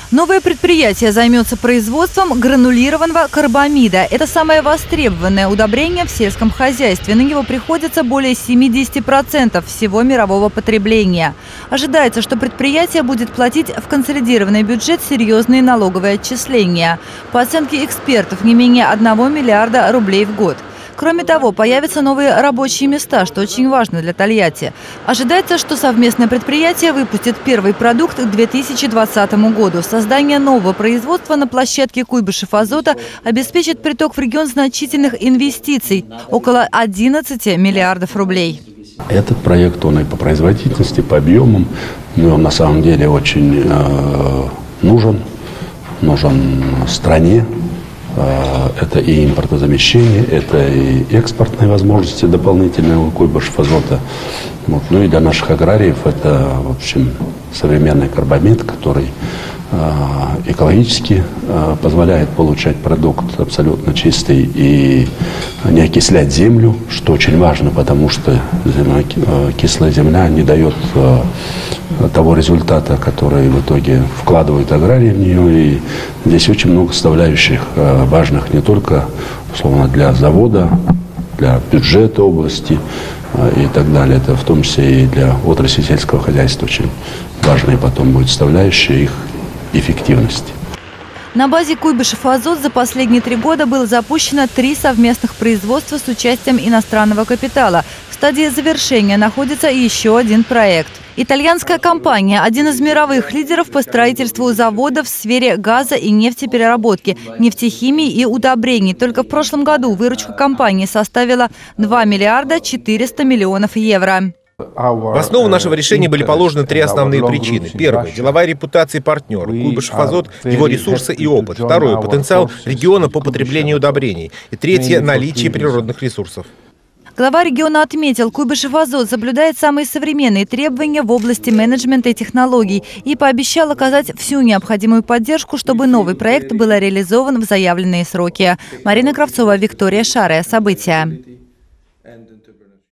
Новое предприятие займется производством гранулированного карбамида. Это самое востребованное удобрение в сельском хозяйстве. На него приходится более 70% всего мирового потребления. Ожидается, что предприятие будет платить в консолидированный бюджет серьезные налоговые отчисления. По оценке экспертов, не менее 1 миллиарда рублей в год. Кроме того, появятся новые рабочие места, что очень важно для Тольятти. Ожидается, что совместное предприятие выпустит первый продукт к 2020 году. Создание нового производства на площадке Куйбышев Азота обеспечит приток в регион значительных инвестиций – около 11 миллиардов рублей. Этот проект, он и по производительности, по объемам, он на самом деле очень нужен стране. Это и импортозамещение, это и экспортные возможности дополнительные у Куйбышев Азота. Ну и для наших аграриев это, в общем, современный карбамид, который экологически позволяет получать продукт абсолютно чистый и не окислять землю, что очень важно, потому что кислая земля не дает того результата, который в итоге вкладывают аграрии в нее. И здесь очень много составляющих важных не только, условно, для завода, для бюджета области и так далее. Это в том числе и для отрасли сельского хозяйства очень важные потом будут составляющие их эффективности. На базе Куйбышев Азот за последние 3 года было запущено 3 совместных производства с участием иностранного капитала. В стадии завершения находится еще один проект. Итальянская компания – один из мировых лидеров по строительству заводов в сфере газа и нефтепереработки, нефтехимии и удобрений. Только в прошлом году выручка компании составила 2 миллиарда 400 миллионов евро. В основу нашего решения были положены 3 основные причины. Первое – деловая репутация партнера. Куйбышев Азот, его ресурсы и опыт. Второе – потенциал региона по потреблению удобрений. И третье – наличие природных ресурсов. Глава региона отметил, Куйбышев Азот соблюдает самые современные требования в области менеджмента и технологий и пообещал оказать всю необходимую поддержку, чтобы новый проект был реализован в заявленные сроки. Марина Кравцова, Виктория Шарая. События.